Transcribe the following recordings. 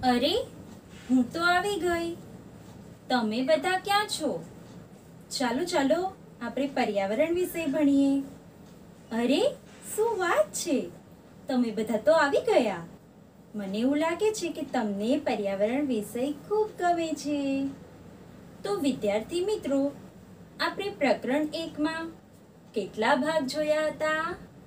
અરે, હું તો આવી ગઈ. તમે બધા ક્યાં છો? ચાલો ચાલો આપણે પર્યાવરણ વિશે ભણીએ. અરે, શું વાત છે! તમે બધા તો આવી ગયા. મને એવું લાગે છે કે તમને પર્યાવરણ વિષય ખૂબ ગમે છે. તો વિદ્યાર્થી મિત્રો, આપણે પ્રકરણ 1માં કેટલા ભાગ જોયા હતા?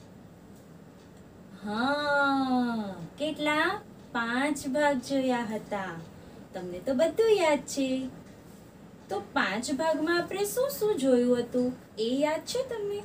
હા, કેટલા? 5 ભાગ જોયા હતા. તમને તો બધું યાદ છે. તો 5 ભાગમાં આપણે શું શું જોયું હતું એ યાદ છે તમને?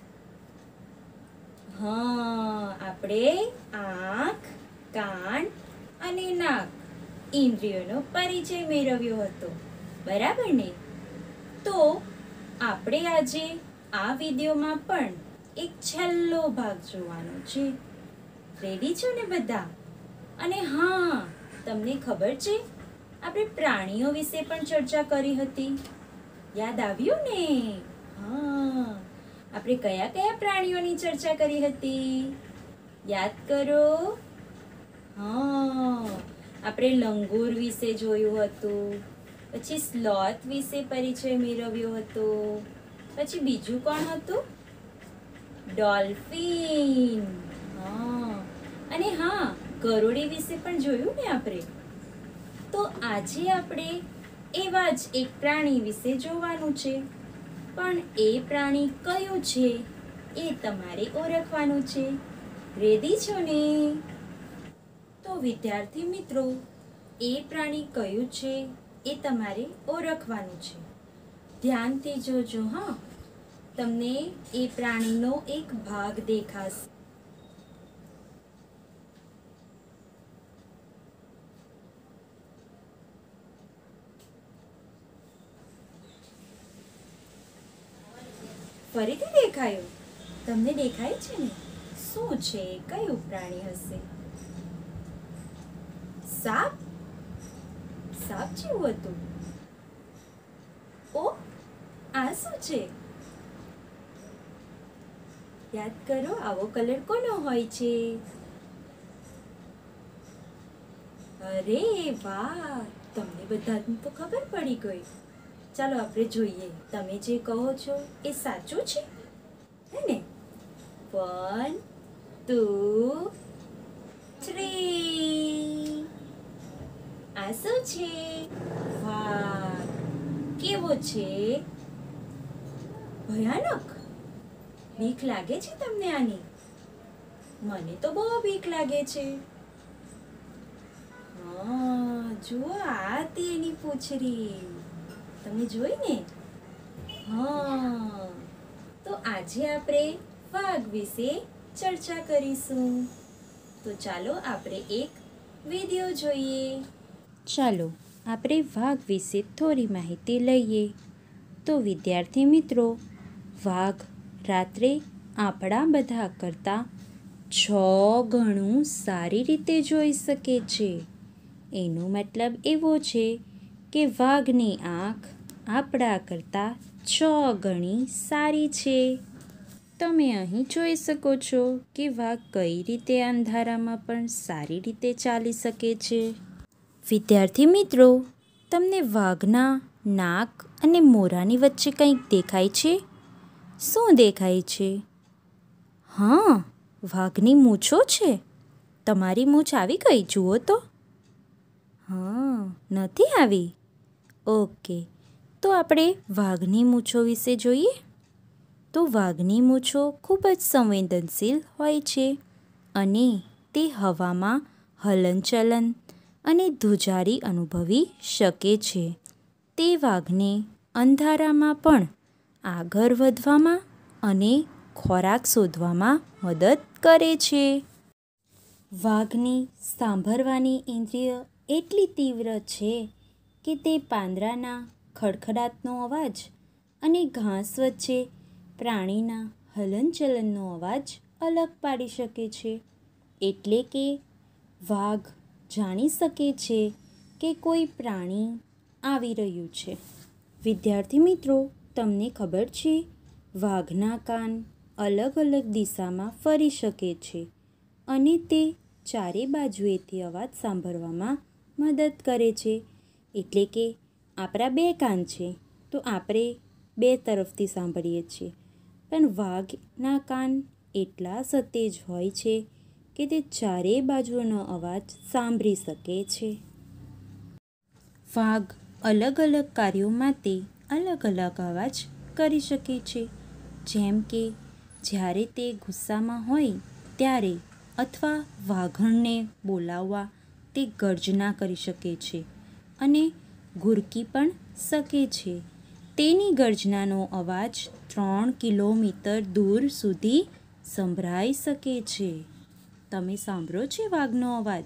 હા, આપણે આંખ, કાન અને નાક ઇન્દ્રિયોનો પરિચય મેળવ્યો હતો. બરાબર ને? તો આપણે આજે આ વિડીયોમાં પણ એક છેલ્લો ભાગ જોવાનો છે. રેડી છો ને બધા? અને હા, તમને ખબર છે, આપણે પ્રાણીઓ વિશે પણ ચર્ચા કરી હતી. યાદ આવ્યું ને? હા, આપણે કયા કયા પ્રાણીઓની ચર્ચા કરી હતી? યાદ કરો. હા, આપણે લંગૂર વિશે જોયું હતું. પછી સ્લોથ વિશે પરિચય મેળવ્યો હતો. પછી બીજું કોણ હતું? ડોલ્ફિન. હા, અને હા, ગરોળી વિશે પણ જોયું ને આપણે. તો આજે આપણે એવા જ એક પ્રાણી વિશે જોવાનું છે. પણ એ પ્રાણી કયું છે એ તમારે ઓળખવાનું છે. રેડી છો ને? તો વિદ્યાર્થી મિત્રો, એ પ્રાણી કયું છે એ તમારે ઓળખવાનું છે. ધ્યાનથી જોજો હા. તમને એ પ્રાણીનો એક ભાગ દેખાશે. ફરીથી દેખાયું? તમને દેખાય છે ને? શું છે? કયું પ્રાણી હશે? સાપ? સાપ જેવું હતું? ઓ, આ શું છે? યાદ કરો, આવો કલર કોનો હોય છે? અરે વાહ, તમને બધાને તો ખબર પડી ગઈ. ચાલો આપણે જોઈએ, તમે જે કહો છો એ સાચું છે, હે ને? 1, 2, 3. આ શું છે? વાહ, કેવો છે? ભયાનક? બીક લાગે છે તમને આની? મને તો બહુ બીક લાગે છે. હા, જુઓ, આ હતી એની પૂંછડી. તમે જોઈ ને? હા, તો આજે આપણે વાઘ વિશે ચર્ચા કરીશું. તો ચાલો આપણે એક વિડિયો જોઈએ. ચાલો આપણે વાઘ વિશે થોડી માહિતી લઈએ. તો વિદ્યાર્થી મિત્રો, વાઘ રાત્રે આપણા બધા કરતાં 6 ગણું સારી રીતે જોઈ શકે છે. એનો મતલબ એવો છે કે વાઘની આંખ આપણા કરતાં 6 ગણી સારી છે. તમે અહીં જોઈ શકો છો કે વાઘ કઈ રીતે અંધારામાં પણ સારી રીતે ચાલી શકે છે. વિદ્યાર્થી મિત્રો, તમને વાઘના નાક અને મોઢાની વચ્ચે કંઈક દેખાય છે? શું દેખાય છે? હા, વાઘની મૂછો છે. તમારી મૂછ આવી ગઈ, જુઓ તો. હા, નથી આવી? ઓકે, તો આપણે વાઘની મૂછો વિશે જોઈએ. તો વાઘની મૂછો ખૂબ જ સંવેદનશીલ હોય છે અને તે હવામાં હલનચલન અને ધ્રુજારી અનુભવી શકે છે. તે વાઘને અંધારામાં પણ આગળ વધવામાં અને ખોરાક શોધવામાં મદદ કરે છે. વાઘની સાંભળવાની ઇન્દ્રિય એટલી તીવ્ર છે કે તે પાંદડાના ખડખડાટનો અવાજ અને ઘાસ વચ્ચે પ્રાણીના હલનચલનનો અવાજ અલગ પાડી શકે છે. એટલે કે વાઘ જાણી શકે છે કે કોઈ પ્રાણી આવી રહ્યું છે. વિદ્યાર્થી મિત્રો, તમને ખબર છે, વાઘના કાન અલગ અલગ દિશામાં ફરી શકે છે અને તે ચારે બાજુએથી અવાજ સાંભળવામાં મદદ કરે છે. એટલે કે આપણા બે કાન છે તો આપણે બે તરફથી સાંભળીએ છીએ, પણ વાઘના કાન એટલા સતેજ હોય છે કે તે ચારેય બાજુનો અવાજ સાંભળી શકે છે. વાઘ અલગ અલગ કાર્યો માટે અલગ અલગ અવાજ કરી શકે છે. જેમ કે જ્યારે તે ગુસ્સામાં હોય ત્યારે અથવા વાઘણને બોલાવવા તે ગર્જના કરી શકે છે અને ઘુરકી પણ શકે છે. તેની ગર્જનાનો અવાજ 3 કિલોમીટર દૂર સુધી સંભળાઈ શકે છે. તમે સાંભળો છે વાઘનો અવાજ?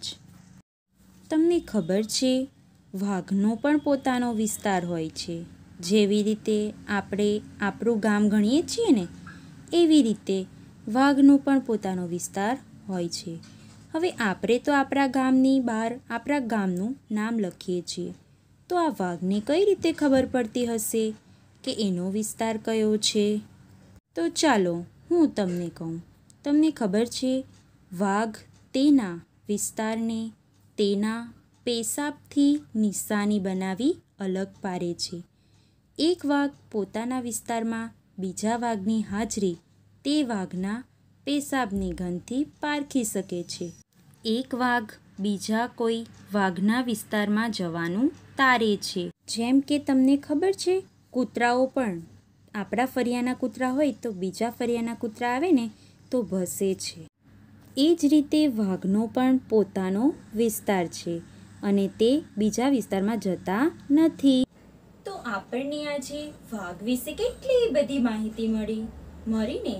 તમને ખબર છે વાઘનો પણ પોતાનો વિસ્તાર હોય છે. જેવી રીતે આપણે આપણું ગામ ગણીએ છીએ ને, એવી રીતે વાઘનો પણ પોતાનો વિસ્તાર હોય છે. હવે આપણે તો આપણા ગામની બહાર આપણા ગામનું નામ લખીએ છીએ, તો આ વાઘને કઈ રીતે ખબર પડતી હશે કે એનો વિસ્તાર કયો છે? તો ચાલો હું તમને કહું. તમને ખબર છે વાઘ તેના વિસ્તારને તેના પેશાબથી નિશાની બનાવી અલગ પાડે છે. એક વાઘ પોતાના વિસ્તારમાં બીજા વાઘની હાજરી તે વાઘના પેશાબની ગંધથી પારખી શકે છે. એક વાઘ બીજા કોઈ વાઘના વિસ્તારમાં જવાનું ટાળે છે. જેમ કે તમને ખબર છે કૂતરાઓ પણ આપણા ફળિયાના કૂતરા હોય તો બીજા ફળિયાના કૂતરા આવે ને તો ભસે છે. એ જ રીતે વાઘનો પણ પોતાનો વિસ્તાર છે અને તે બીજા વિસ્તારમાં જતા નથી. તો આપણને આજે વાઘ વિશે કેટલી બધી માહિતી મળી ને?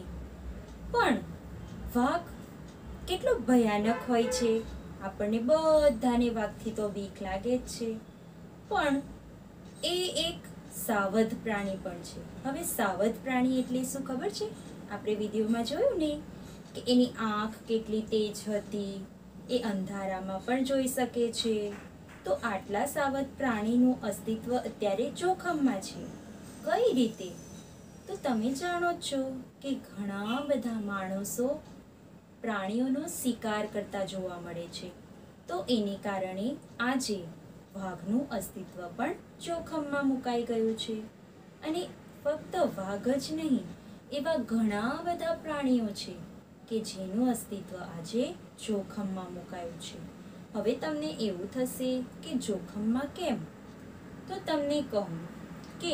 પણ વાઘ કેટલો ભયાનક હોય છે. આપણને બધાને વાઘથી તો બીક લાગે જ છે, પણ એ એક સાવધ પ્રાણી પણ છે. હવે સાવધ પ્રાણી એટલે શું ખબર છે? આપણે વિડીયોમાં જોયું ને કે એની આંખ કેટલી તેજ હતી, એ અંધારામાં પણ જોઈ શકે છે. તો આટલા સાવધ પ્રાણીનું અસ્તિત્વ અત્યારે જોખમમાં છે. કઈ રીતે? તો તમે જાણો છો કે ઘણા બધા માણસો પ્રાણીઓનો શિકાર કરતા જોવા મળે છે. તો એને કારણે આજે વાઘનું અસ્તિત્વ પણ જોખમમાં મુકાઈ ગયું છે. અને ફક્ત વાઘ જ નહીં, એવા ઘણા બધા પ્રાણીઓ છે કે જેનું અસ્તિત્વ આજે જોખમમાં મુકાયું છે. હવે તમને એવું થશે કે જોખમમાં કેમ? તો તમને કહું કે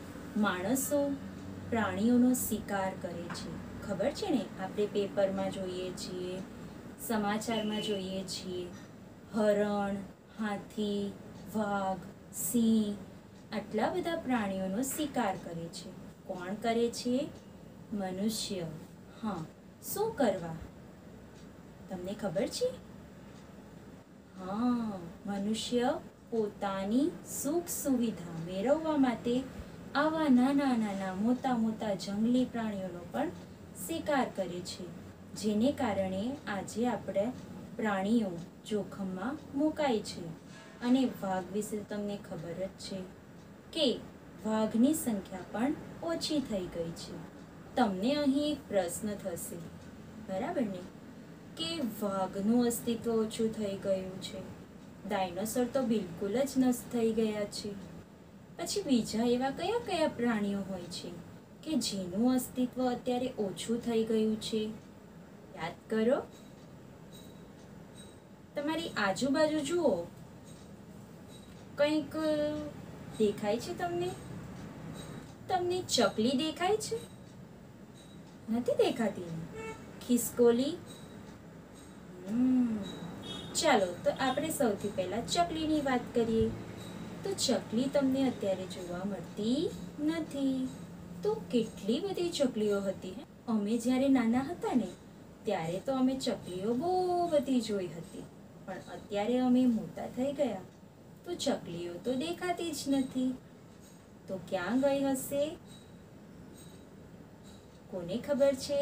માણસો પ્રાણીઓનો શિકાર કરે છે. ખબર છે ને, આપણે પેપરમાં જોઈએ છીએ, સમાચારમાં જોઈએ છીએ, હરણ, હાથી, વાઘ, સિંહ આટલા બધા પ્રાણીઓનો શિકાર કરે છે. કોણ કરે છે? મનુષ્ય. હા, શું કરવા? તમને ખબર છે? હા, મનુષ્ય પોતાની સુખ સુવિધા મેળવવા માટે આવા નાના મોટા જંગલી પ્રાણીઓનો પણ શિકાર કરે છે. જેને કારણે આજે આપણે પ્રાણીઓ જોખમમાં મુકાય છે. અને વાઘ વિશે તમને ખબર જ છે કે વાઘની સંખ્યા પણ ઓછી થઈ ગઈ છે. તમને અહીં એક પ્રશ્ન થશે, બરાબર ને, કે વાઘનું અસ્તિત્વ ઓછું થઈ ગયું છે, ડાયનોસોર તો બિલકુલ જ નષ્ટ થઈ ગયા છે, પછી બીજા એવા કયા કયા પ્રાણીઓ હોય છે કે જેનું અસ્તિત્વ અત્યારે ઓછું થઈ ગયું છે? યાદ કરો. તમારી આજુબાજુ જુઓ, કંઈક દેખાય છે તમને? તમને ચકલી દેખાય છે? નથી દેખાતી? ખિસકોલી? ચાલો તો આપણે સૌથી પહેલા ચકલીની વાત કરીએ. તો ચકલી તમને અત્યારે જોવા મળતી નથી. તો કેટલી બધી ચકલીઓ હતી. અમે જ્યારે નાના હતા ને ત્યારે તો અમે ચકલીઓ બહુ બધી જોઈ હતી, પણ અત્યારે અમે મોટા થઈ ગયા તો ચકલીઓ તો દેખાતી જ નથી. તો ક્યાં ગઈ હશે? કોને ખબર છે?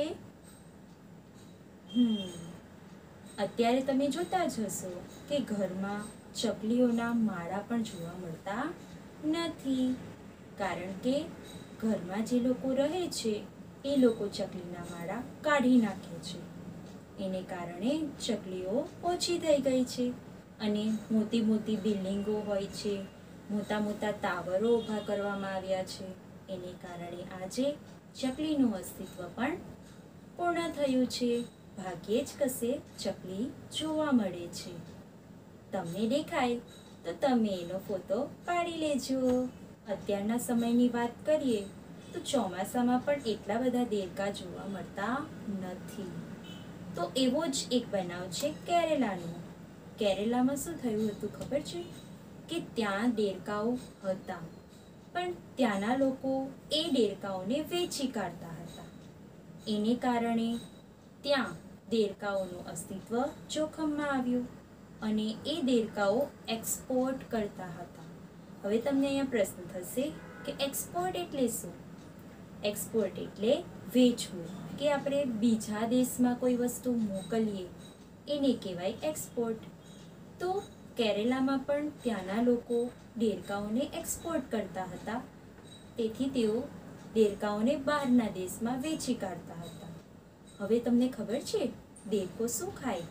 અત્યારે તમે જોતા જ હશો કે ઘરમાં ચકલીઓના માળા પણ જોવા મળતા નથી. કારણ કે ઘરમાં જે લોકો રહે છે એ લોકો ચકલીના માળા કાઢી નાખે છે. એને કારણે ચકલીઓ ઓછી થઈ ગઈ છે અને મોટી મોટી બિલ્ડિંગો હોય છે, મોટા મોટા ટાવરો ઊભા કરવામાં આવ્યા છે. એને કારણે આજે ચકલીનું અસ્તિત્વ પણ પૂર્ણ થયું છે. ભાગ્યે જ કશે ચકલી જોવા મળે છે. તમને દેખાય તો તમે એનો ફોટો પાડી લેજો. અત્યારના સમયની વાત કરીએ તો ચોમાસામાં પણ એટલા બધા દેડકા જોવા મળતા નથી. તો એવો જ એક બનાવ છે કેરેલાનો. કેરેલામાં શું થયું હતું ખબર છે? કે ત્યાં દેડકાઓ હતા, પણ ત્યાંના લોકો એ દેડકાઓને વેચી કાઢતા હતા. એને કારણે ત્યાં દેડકાઓનું અસ્તિત્વ જોખમમાં આવ્યું અને એ દેડકાઓ એક્સપોર્ટ કરતા હતા. હવે તમને અહીંયા પ્રશ્ન થશે કે એક્સપોર્ટ એટલે શું? એક્સપોર્ટ એટલે વેચવું, કે આપણે બીજા દેશમાં કોઈ વસ્તુ મોકલીએ એને કહેવાય એક્સપોર્ટ. તો કેરેલામાં પણ ત્યાંના લોકો દેડકાઓને એક્સપોર્ટ કરતા હતા, તેથી તેઓ દેડકાઓને બહારના દેશમાં વેચી કાઢતા હતા. હવે તમને ખબર છે દેડકો શું ખાય?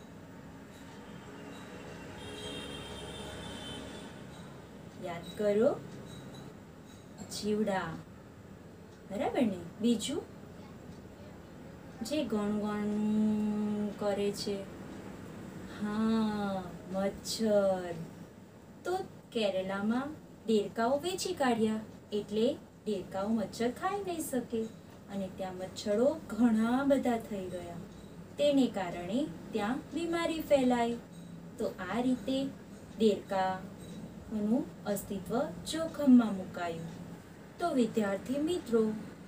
યાદ કરો, જીવડા. બરાબર ને? બીજું જે ગણ કરે છે, હા, મચ્છર. તો કેરલામાં દેડકાઓ વેચી કાઢ્યા એટલે દેડકાઓ મચ્છર ખાઈ નહીં શકે અને ત્યાં મચ્છરો ઘણા બધા થઈ ગયા. તેને કારણે ત્યાં બીમારી ફેલાઈ. તો આ રીતે દેડકાનું અસ્તિત્વ જોખમમાં મુકાયું. તો વિદ્યાર્થી મિત્રો,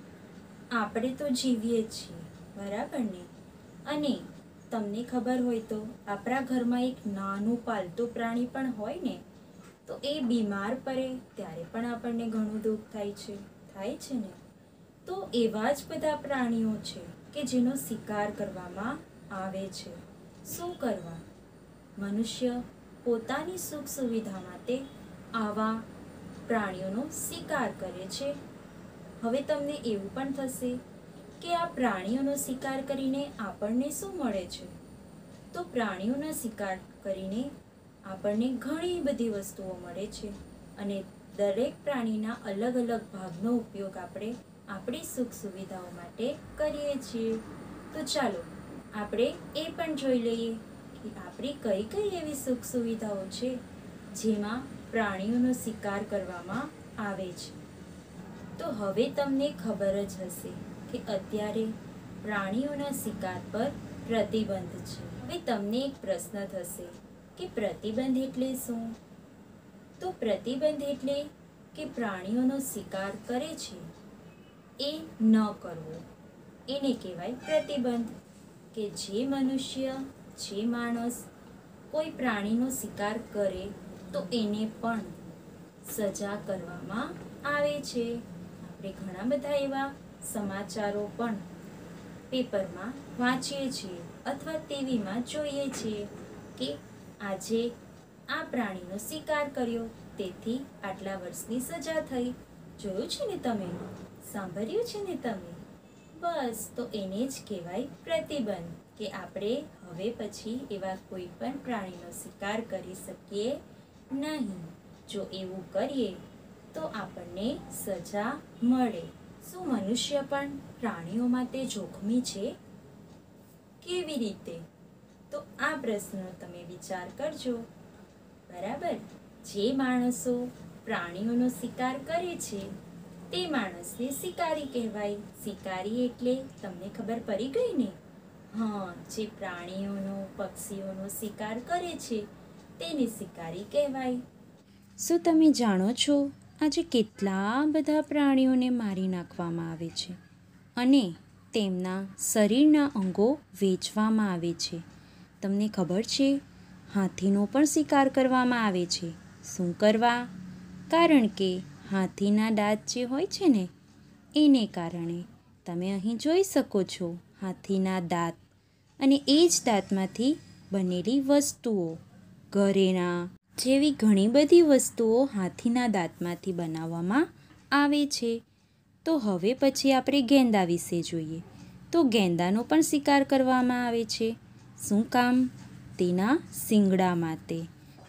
આપણે તો જીવીએ છીએ, બરાબર ને? અને તમને ખબર હોય તો આપણા ઘરમાં એક નાનું પાલતું પ્રાણી પણ હોય ને, તો એ બીમાર પડે ત્યારે પણ આપણને ઘણું દુઃખ થાય છે ને? તો એવા જ બધા પ્રાણીઓ છે કે જેનો શિકાર કરવામાં આવે છે. શું કરવા? મનુષ્ય પોતાની સુખ સુવિધા માટે આવા પ્રાણીઓનો શિકાર કરે છે. હવે તમને એવું પણ થશે કે આ પ્રાણીઓનો શિકાર કરીને આપણને શું મળે છે? તો પ્રાણીઓનો શિકાર કરીને આપણને ઘણી બધી વસ્તુઓ મળે છે અને દરેક પ્રાણીના અલગ અલગ ભાગનો ઉપયોગ આપણે આપણી સુખ સુવિધાઓ માટે કરીએ છીએ. તો ચાલો આપણે એ પણ જોઈ લઈએ કે આપણી કઈ કઈ એવી સુખ સુવિધાઓ છે જેમાં પ્રાણીઓનો શિકાર કરવામાં આવે છે. તો હવે તમને ખબર જ હશે કે અત્યારે પ્રાણીઓના શિકાર પર પ્રતિબંધ છે. હવે તમને એક પ્રશ્ન થશે કે પ્રતિબંધ એટલે શું? તો પ્રતિબંધ એટલે કે પ્રાણીઓનો શિકાર કરે છે એ ન કરવો, એને કહેવાય પ્રતિબંધ. કે જે મનુષ્ય, જે માણસ કોઈ પ્રાણીનો શિકાર કરે તો એને પણ સજા કરવામાં આવે છે. આપણે ઘણા બધા એવા સમાચારો પણ પેપરમાં વાંચીએ છીએ અથવા ટીવીમાં જોઈએ છીએ કે આજે આ પ્રાણીનો શિકાર કર્યો તેથી આટલા વર્ષની સજા થઈ. જોયું છે ને તમે? સાંભળ્યું છે ને તમે? બસ, તો એને જ કહેવાય પ્રતિબંધ, કે આપણે હવે પછી એવા કોઈ પણ પ્રાણીનો શિકાર કરી શકીએ નહીં. જો એવું કરીએ તો આપણને સજા મળે. શું મનુષ્ય પણ પ્રાણીઓ માટે જોખમી છે? કેવી રીતે? તો આ પ્રશ્નનો તમે વિચાર કરજો. બરાબર? જે માણસો પ્રાણીઓનો શિકાર કરે છે તે માણસને શિકારી કહેવાય. શિકારી એટલે તમને ખબર પડી ગઈ ને? હા, જે પ્રાણીઓનો, પક્ષીઓનો શિકાર કરે છે તેને શિકારી કહેવાય. શું તમે જાણો છો આજે કેટલા બધા પ્રાણીઓને મારી નાખવામાં આવે છે અને તેમના શરીરના અંગો વેચવામાં આવે છે? તમને ખબર છે હાથીનો પણ શિકાર કરવામાં આવે છે. શું કરવા? કારણ કે હાથીના દાંત જે હોય છે ને એને કારણે. તમે અહીં જોઈ શકો છો હાથીના દાંત, અને એ જ દાંતમાંથી બનેલી વસ્તુઓ, ઘરેણાં જેવી ઘણી બધી વસ્તુઓ હાથીના દાંતમાંથી બનાવવામાં આવે છે. તો હવે પછી આપણે ગેંડા વિશે જોઈએ. તો ગેંડાનો પણ શિકાર કરવામાં આવે છે. શું કામ? તેના શિંગડા માટે.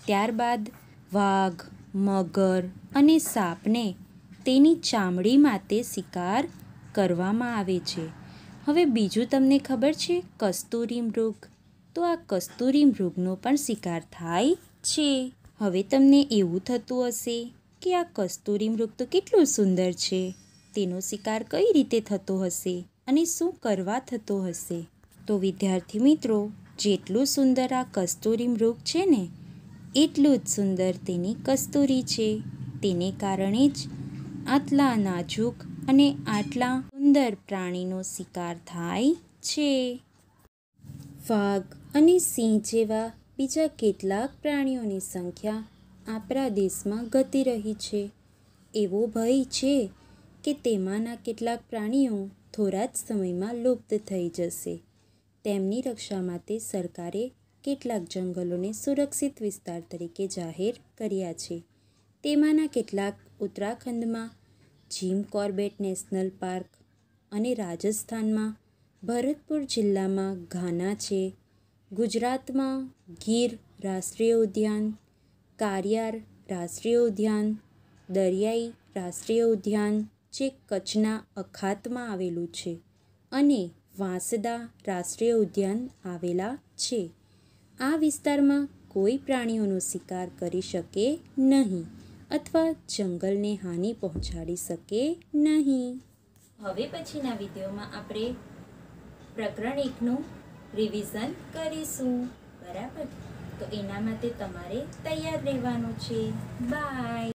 ત્યારબાદ વાઘ, મગર અને સાપને તેની ચામડી માટે શિકાર કરવામાં આવે છે. હવે બીજું તમને ખબર છે કસ્તુરી મૃગ? તો આ કસ્તુરી મૃગનો પણ શિકાર થાય છે. હવે તમને એવું થતું હશે કે આ કસ્તુરી મૃગ તો કેટલું સુંદર છે, તેનો શિકાર કઈ રીતે થતો હશે અને શું કરવા થતો હશે? તો વિદ્યાર્થી મિત્રો, જેટલું સુંદર આ કસ્તુરી મૃગ છે ને, એટલું જ સુંદર તેની કસ્તુરી છે. તેને કારણે જ આટલા નાજુક અને આટલા સુંદર પ્રાણીનો શિકાર થાય છે. વાઘ અને સિંહ જેવા બીજા કેટલાક પ્રાણીઓની સંખ્યા આપણા દેશમાં ઘટી રહી છે. એવો ભય છે કે તેમાંના કેટલાક પ્રાણીઓ થોડા જ સમયમાં લુપ્ત થઈ જશે. તેમની રક્ષા માટે સરકારે કેટલાક જંગલોને સુરક્ષિત વિસ્તાર તરીકે જાહેર કર્યા છે. તેમાંના કેટલાક ઉત્તરાખંડમાં જીમ કોર્બેટ નેશનલ પાર્ક અને રાજસ્થાનમાં ભરતપુર જિલ્લામાં ઘાના છે. ગુજરાતમાં ગીર રાષ્ટ્રીય ઉદ્યાન, કારિયાર રાષ્ટ્રીય ઉદ્યાન, દરિયાઈ રાષ્ટ્રીય ઉદ્યાન જે કચ્છના અખાતમાં આવેલું છે, અને વાંસદા રાષ્ટ્રીય ઉદ્યાન આવેલા છે. આ વિસ્તારમાં કોઈ પ્રાણીઓનો શિકાર કરી શકે નહીં અથવા જંગલને હાનિ પહોંચાડી શકે નહીં. હવે પછીના વિડીયોમાં આપણે પ્રકરણ 1નું રિવિઝન કરીશું. બરાબર? તો એના માટે તમારે તૈયાર રહેવાનું છે. બાય.